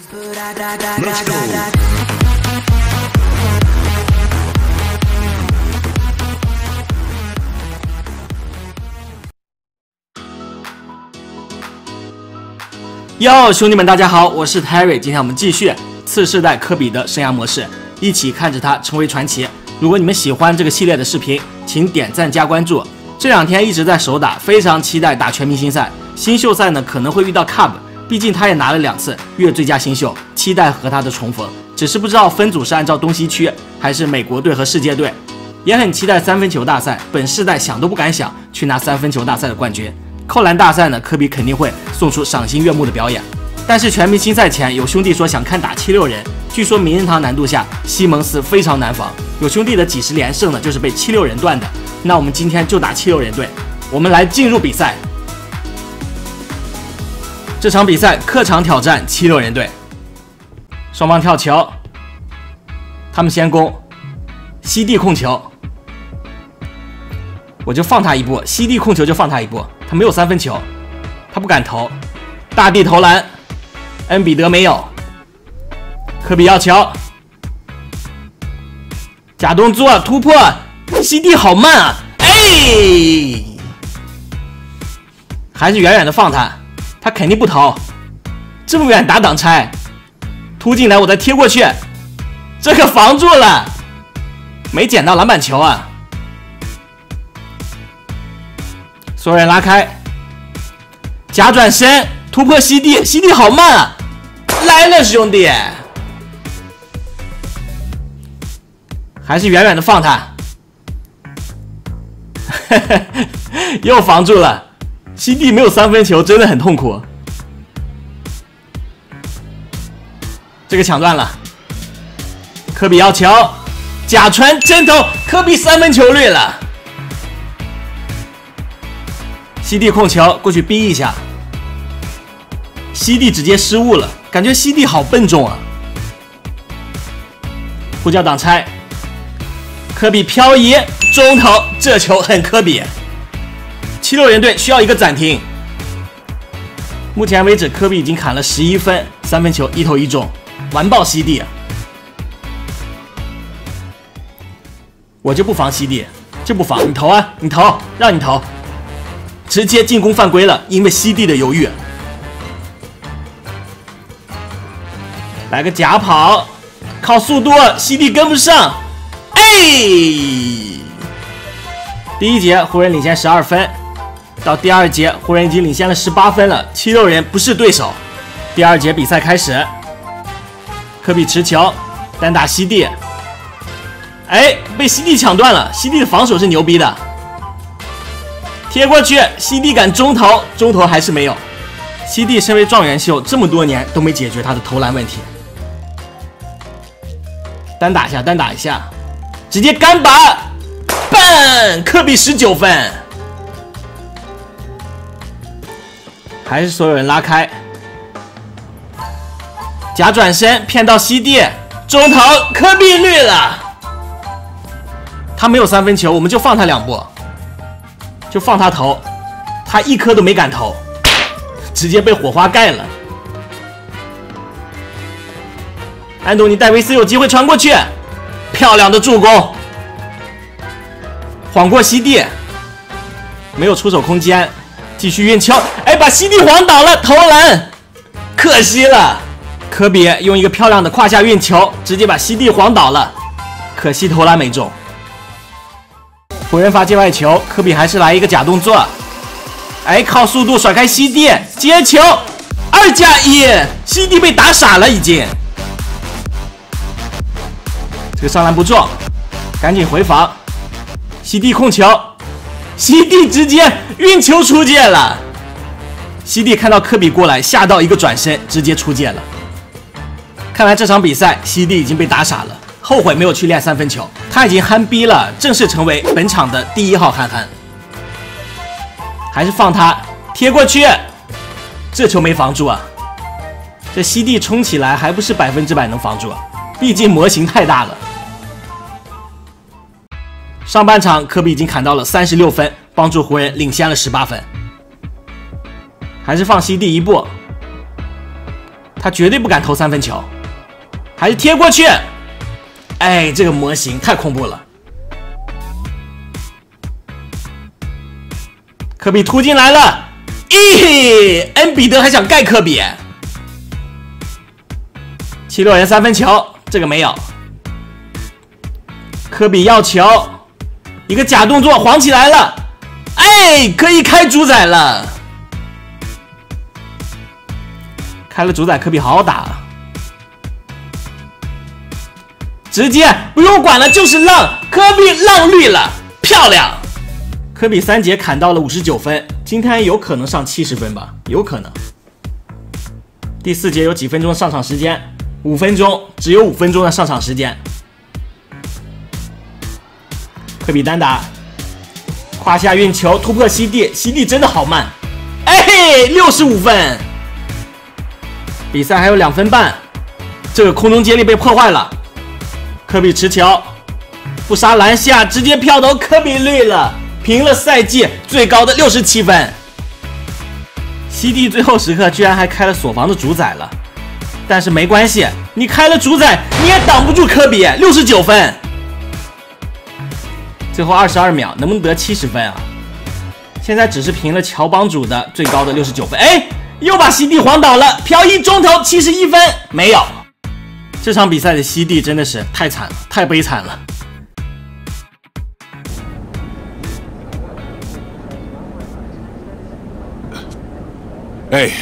Let's go. 哟，兄弟们，大家好，我是 Terry， 今天我们继续次世代科比的生涯模式，一起看着他成为传奇。如果你们喜欢这个系列的视频，请点赞加关注。这两天一直在手打，非常期待打全明星赛。新秀赛呢可能会遇到 Cub， 毕竟他也拿了2次月最佳新秀，期待和他的重逢。只是不知道分组是按照东西区，还是美国队和世界队。也很期待三分球大赛，本世代想都不敢想去拿三分球大赛的冠军。扣篮大赛呢，科比肯定会送出赏心悦目的表演。但是全明星赛前，有兄弟说想看打76人，据说名人堂难度下，西蒙斯非常难防。有兄弟的几10连胜呢，就是被76人断的。那我们今天就打76人队，我们来进入比赛。这场比赛客场挑战76人队，双方跳球，他们先攻，西蒂控球，我就放他一步，西蒂控球就放他一步。他没有三分球，他不敢投，大地投篮，恩比德没有，科比要球，假动作突破，西蒂好慢啊！哎，还是远远的放他，他肯定不投，这么远打挡拆，突进来我再贴过去，这个防住了，没捡到篮板球啊！所有人拉开，假转身突破西蒂，西蒂好慢啊！来了兄弟，还是远远的放他，又防住了。西蒂没有三分球，真的很痛苦。这个抢断了，科比要球，假传真投，科比三分球率了。西蒂控球过去逼一下，西蒂直接失误了，感觉西蒂好笨重啊！呼叫挡拆，科比漂移中投，这球很科比。76人队需要一个暂停。目前为止，科比已经砍了11分，三分球1投1中，完爆西蒂。我就不防西蒂，就不防，你投啊，你投，让你投。直接进攻犯规了，因为西蒂的犹豫。来个假跑，靠速度，西蒂跟不上。哎，第一节湖人领先12分，到第二节湖人已经领先了18分了，76人不是对手。第二节比赛开始，科比持球单打西蒂，哎，被西蒂抢断了。西蒂的防守是牛逼的。贴过去，西蒂敢中投，中投还是没有。西蒂身为状元秀，这么多年都没解决他的投篮问题。单打一下，单打一下，直接干拔，棒！科比19分，还是所有人拉开，假转身骗到西蒂，中投，科比绿了。他没有三分球，我们就放他2步。就放他投，他一颗都没敢投，直接被火花盖了。安东尼戴维斯有机会传过去，漂亮的助攻，晃过西蒂，没有出手空间，继续运球，哎，把西蒂晃倒了，投篮，可惜了。科比用一个漂亮的胯下运球，直接把西蒂晃倒了，可惜投篮没中。湖人发界外球，科比还是来一个假动作，哎，靠速度甩开西蒂，接球，2+1，西蒂被打傻了已经。这个上篮不中，赶紧回防，西蒂控球，西蒂直接运球出界了。西蒂看到科比过来，吓到一个转身，直接出界了。看来这场比赛西蒂已经被打傻了。后悔没有去练三分球，他已经憨逼了，正式成为本场的第1号憨憨。还是放他贴过去，这球没防住啊！这西蒂冲起来还不是100%能防住啊，毕竟模型太大了。上半场科比已经砍到了36分，帮助湖人领先了18分。还是放西蒂一步， 他绝对不敢投3分球，还是贴过去。哎，这个模型太恐怖了。科比突进来了，恩比德还想盖科比。76人3分球，这个没有。科比要球，一个假动作晃起来了，哎，可以开主宰了。开了主宰，科比好好打啊。直接不用管了，就是浪，科比浪绿了，漂亮！科比3节砍到了59分，今天有可能上70分吧，有可能。第4节有几分钟上场时间？5分钟，只有5分钟的上场时间。科比单打，胯下运球突破西蒂，西蒂真的好慢，哎嘿，65分。比赛还有2分半，这个空中接力被破坏了。科比持球，不杀篮下，直接飘投，科比绿了，平了赛季最高的67分。西蒂最后时刻居然还开了锁防的主宰了，但是没关系，你开了主宰，你也挡不住科比，69分。最后22秒，能不能得70分啊？现在只是平了乔帮主的最高的69分，哎，又把西蒂晃倒了，飘逸中投71分，没有。这场比赛的西蒂真的是太惨了，太悲惨了。 Hey.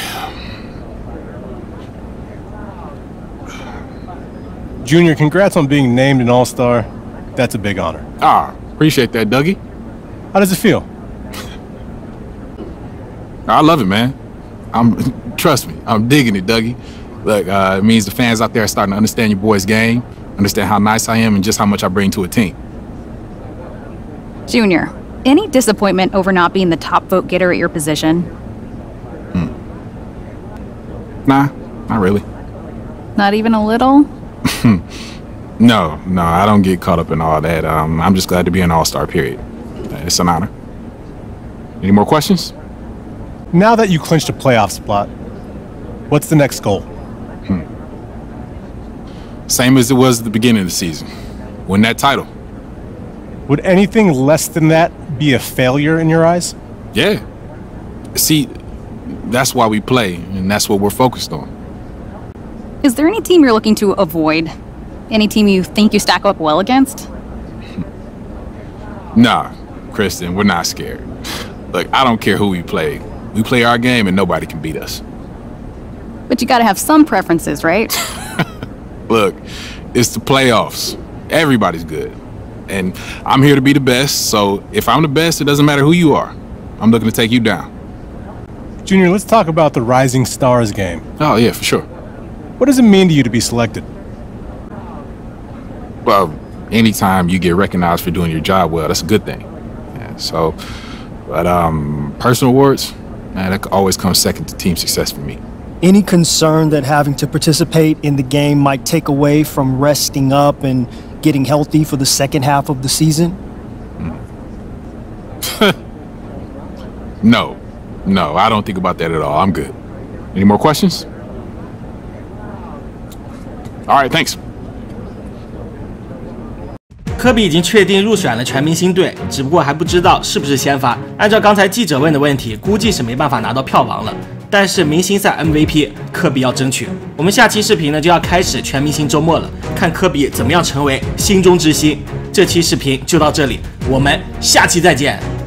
Junior, congrats on being named an All-Star. That's a big honor. Ah, appreciate that, Dougie. How does it feel? I love it, man. Trust me, I'm digging it, Dougie. Look, it means the fans out there are starting to understand your boy's game, understand how nice I am, and just how much I bring to a team. Junior, any disappointment over not being the top vote getter at your position? Nah, not really. Not even a little? No, I don't get caught up in all that. I'm just glad to be an All-Star, period. It's an honor. Any more questions? Now that you clinched a playoff spot, what's the next goal? Same as it was at the beginning of the season. Win that title. Would anything less than that be a failure in your eyes? Yeah. See, that's why we play, and that's what we're focused on. Is there any team you're looking to avoid? Any team you think you stack up well against? Nah, Kristen, we're not scared. Look, I don't care who we play. We play our game and nobody can beat us. But you gotta have some preferences, right? Look, it's the playoffs. Everybody's good. And I'm here to be the best, so if I'm the best, it doesn't matter who you are. I'm looking to take you down. Junior, let's talk about the Rising Stars game. Oh, yeah, for sure. What does it mean to you to be selected? Well, anytime you get recognized for doing your job well, that's a good thing. Yeah, so, but personal awards, man, that always comes second to team success for me. Any concern that having to participate in the game might take away from resting up and getting healthy for the second half of the season? No, I don't think about that at all. I'm good. Any more questions? All right, thanks. 科比已经确定入选了全明星队，只不过还不知道是不是先发。按照刚才记者问的问题，估计是没办法拿到票房了。但是明星赛 MVP 科比要争取。我们下期视频呢就要开始全明星周末了，看科比怎么样成为心中之星。这期视频就到这里，我们下期再见。